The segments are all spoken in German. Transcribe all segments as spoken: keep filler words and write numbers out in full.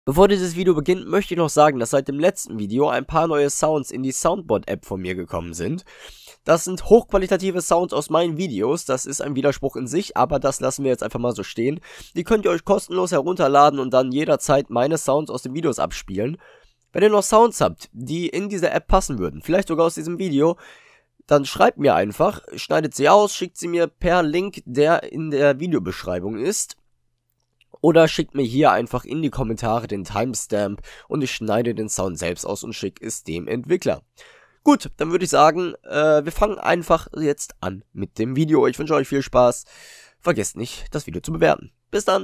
Bevor dieses Video beginnt, möchte ich noch sagen, dass seit dem letzten Video ein paar neue Sounds in die Soundboard-App von mir gekommen sind. Das sind hochqualitative Sounds aus meinen Videos, das ist ein Widerspruch in sich, aber das lassen wir jetzt einfach mal so stehen. Die könnt ihr euch kostenlos herunterladen und dann jederzeit meine Sounds aus den Videos abspielen. Wenn ihr noch Sounds habt, die in diese App passen würden, vielleicht sogar aus diesem Video, dann schreibt mir einfach, schneidet sie aus, schickt sie mir per Link, der in der Videobeschreibung ist. Oder schickt mir hier einfach in die Kommentare den Timestamp und ich schneide den Sound selbst aus und schicke es dem Entwickler. Gut, dann würde ich sagen, äh, wir fangen einfach jetzt an mit dem Video. Ich wünsche euch viel Spaß. Vergesst nicht, das Video zu bewerten. Bis dann.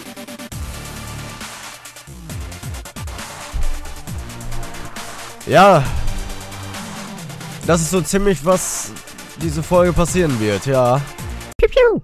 Ja, das ist so ziemlich, was diese Folge passieren wird, ja. Piu, piu.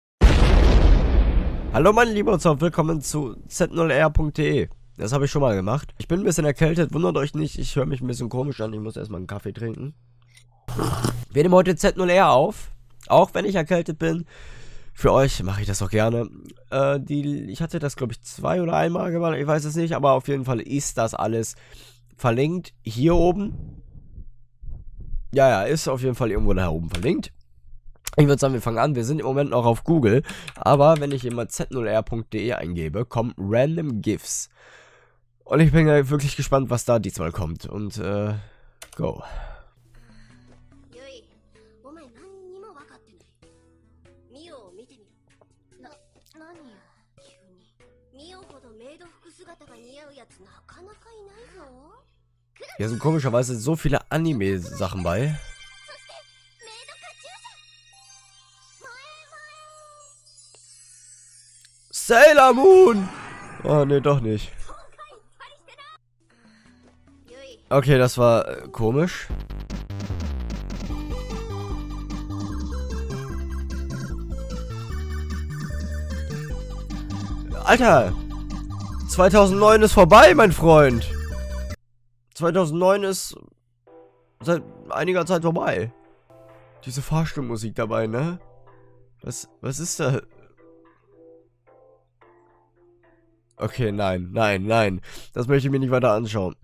Hallo meine Lieben und willkommen zu Z null R punkt de. Das habe ich schon mal gemacht. Ich bin ein bisschen erkältet, wundert euch nicht, ich höre mich ein bisschen komisch an. Ich muss erstmal einen Kaffee trinken. Wir nehmen heute Z null R auf, auch wenn ich erkältet bin. Für euch mache ich das auch gerne. Äh, die, ich hatte das glaube ich zwei oder einmal gemacht, ich weiß es nicht, aber auf jeden Fall ist das alles verlinkt hier oben. Ja, ja, ist auf jeden Fall irgendwo da oben verlinkt. Ich würde sagen, wir fangen an. Wir sind im Moment noch auf Google, aber wenn ich hier mal Z null R punkt de eingebe, kommen Random GIFs. Und ich bin ja wirklich gespannt, was da diesmal kommt. Und, äh, go. Hier sind komischerweise so viele Anime-Sachen bei. Sailor Moon! Oh, ne, doch nicht. Okay, das war äh, komisch. Alter! zweitausendneun ist vorbei, mein Freund! zweitausendneun ist seit einiger Zeit vorbei. Diese Fahrstuhlmusik dabei, ne? Was, was ist da? Okay, nein, nein, nein. Das möchte ich mir nicht weiter anschauen.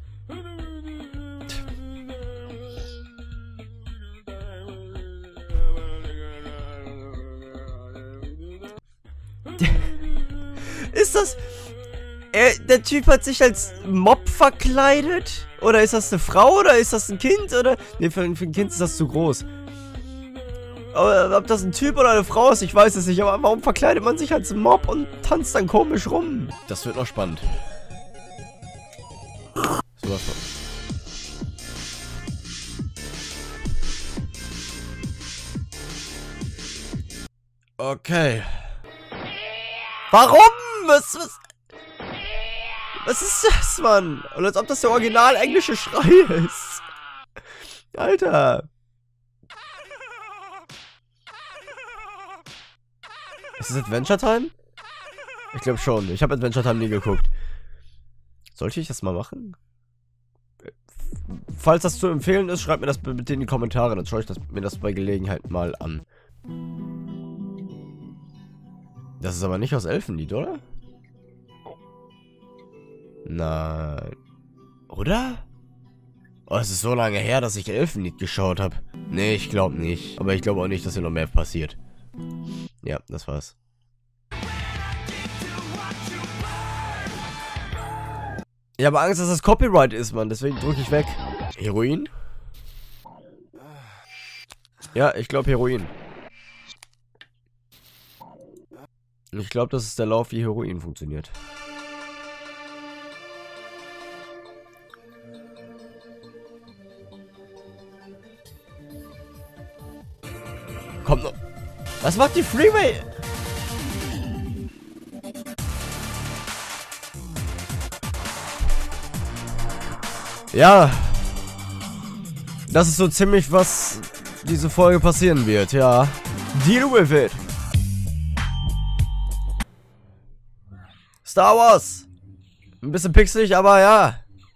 Ist das... Er, der Typ hat sich als Mob verkleidet? Oder ist das eine Frau? Oder ist das ein Kind? Oder... Ne, für, für ein Kind ist das zu groß. Aber ob das ein Typ oder eine Frau ist, ich weiß es nicht. Aber warum verkleidet man sich als Mob und tanzt dann komisch rum? Das wird noch spannend. So was von. Okay. Warum? Was, was? Was ist das, Mann? Und als ob das der original englische Schrei ist. Alter. Ist das Adventure Time? Ich glaube schon. Ich habe Adventure Time nie geguckt. Sollte ich das mal machen? Falls das zu empfehlen ist, schreibt mir das bitte in die Kommentare. Dann schaue ich das, mir das bei Gelegenheit mal an. Das ist aber nicht aus Elfenlied, oder? Nein. Oder? Oh, es ist so lange her, dass ich Elfenlied geschaut habe. Nee, ich glaube nicht. Aber ich glaube auch nicht, dass hier noch mehr passiert. Ja, das war's. Ich habe Angst, dass das Copyright ist, Mann. Deswegen drücke ich weg. Heroin? Ja, ich glaube Heroin. Ich glaube, das ist der Lauf, wie Heroin funktioniert. Kommt noch. Was macht die Freeway? Ja. Das ist so ziemlich, was diese Folge passieren wird, ja. Deal with it. Star Wars. Ein bisschen pixelig, aber ja.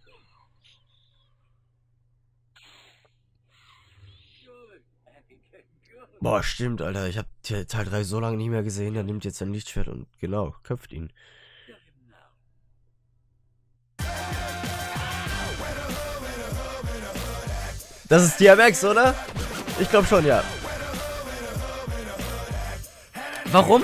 Boah, stimmt, Alter. Ich hab Teil drei so lange nicht mehr gesehen. Er nimmt jetzt sein Lichtschwert und genau, köpft ihn. Das ist D M X, oder? Ich glaube schon, ja. Warum?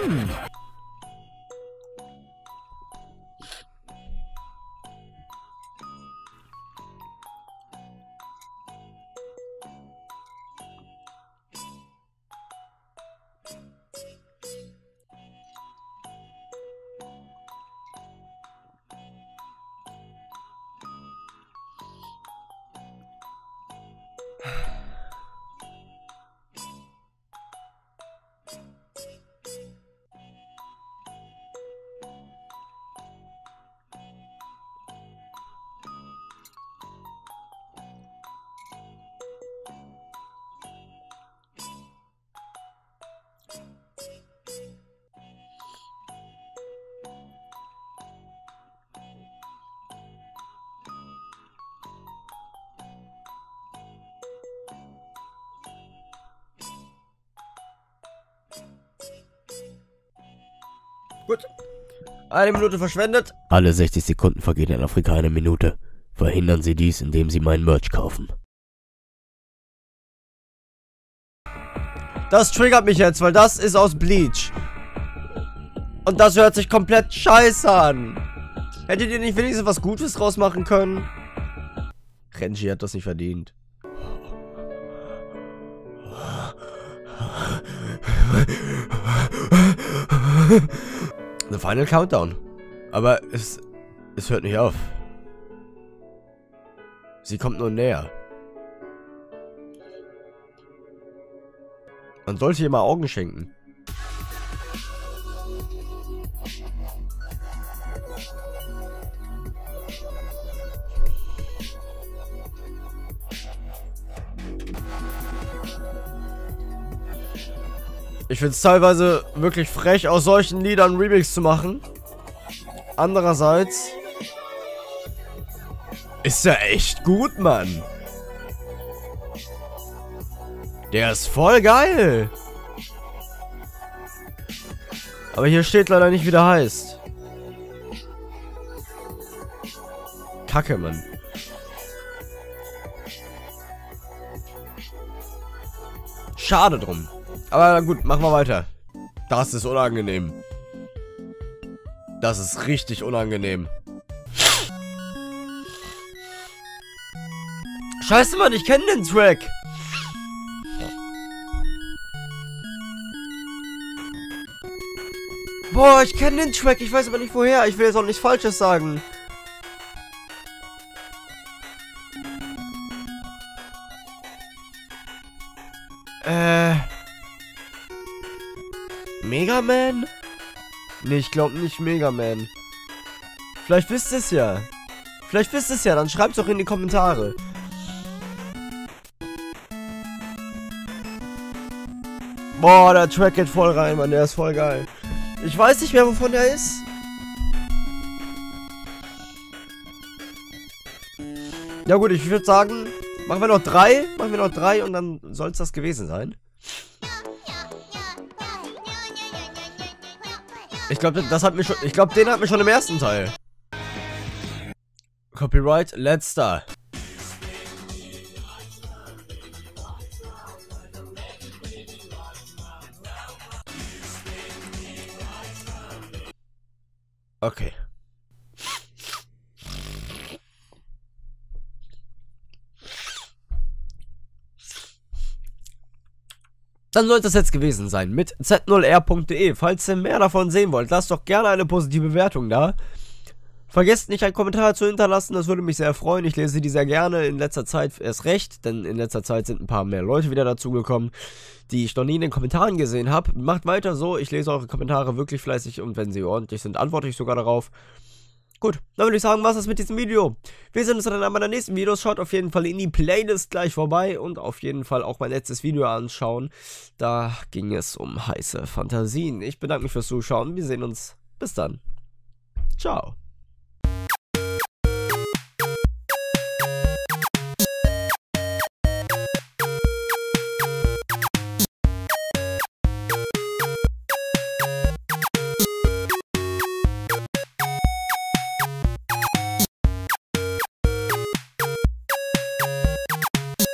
Gut. Eine Minute verschwendet. Alle sechzig Sekunden vergeht in Afrika eine Minute. Verhindern Sie dies, indem Sie meinen Merch kaufen. Das triggert mich jetzt, weil das ist aus Bleach. Und das hört sich komplett scheiße an. Hättet ihr nicht wenigstens was Gutes draus machen können? Renji hat das nicht verdient. The Final Countdown. Aber es, es hört nicht auf. Sie kommt nur näher. Man sollte ihr mal Augen schenken. Ich finde es teilweise wirklich frech, aus solchen Liedern Remix zu machen. Andererseits ist er echt gut, Mann. Der ist voll geil. Aber hier steht leider nicht, wie der heißt. Kacke, Mann. Schade drum. Aber gut, machen wir weiter. Das ist unangenehm. Das ist richtig unangenehm. Scheiße, Mann, ich kenne den Track. Boah, ich kenne den Track. Ich weiß aber nicht woher. Ich will jetzt auch nichts Falsches sagen. Äh... Mega Man? Nee, ich glaube nicht Mega Man. Vielleicht wisst ihr es ja. Vielleicht wisst ihr es ja, dann schreibt es doch in die Kommentare. Boah, der Track geht voll rein, Mann, der ist voll geil. Ich weiß nicht mehr, wovon der ist. Ja gut, ich würde sagen, machen wir noch drei, machen wir noch drei und dann soll es das gewesen sein. Ich glaube, das hat mir schon. Ich glaube, den hat mir schon im ersten Teil. Copyright, letzter. Okay. Dann sollte es jetzt gewesen sein mit z null r punkt de. Falls ihr mehr davon sehen wollt, lasst doch gerne eine positive Bewertung da. Vergesst nicht, einen Kommentar zu hinterlassen, das würde mich sehr freuen. Ich lese die sehr gerne, in letzter Zeit erst recht, denn in letzter Zeit sind ein paar mehr Leute wieder dazugekommen, die ich noch nie in den Kommentaren gesehen habe. Macht weiter so, ich lese eure Kommentare wirklich fleißig und wenn sie ordentlich sind, antworte ich sogar darauf. Gut, dann würde ich sagen, was ist mit diesem Video? Wir sehen uns dann in einem meiner nächsten Videos. Schaut auf jeden Fall in die Playlist gleich vorbei und auf jeden Fall auch mein letztes Video anschauen. Da ging es um heiße Fantasien. Ich bedanke mich fürs Zuschauen. Wir sehen uns. Bis dann. Ciao.